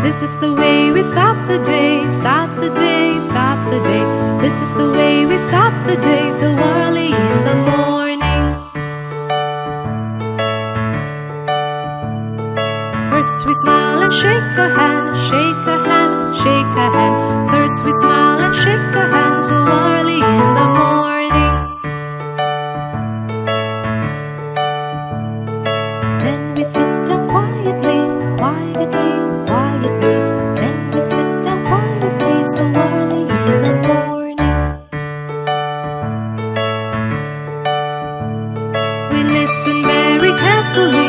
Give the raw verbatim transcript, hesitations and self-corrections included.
This is the way we start the day, start the day, start the day. This is the way we start the day, so early in the morning. First we smile and shake a hand, shake a hand, shake a hand. First we smile and shake a hand, so early in the morning. Then we sit down quietly, quietly, quietly. Then we sit down quietly, so early in the morning. We listen very carefully.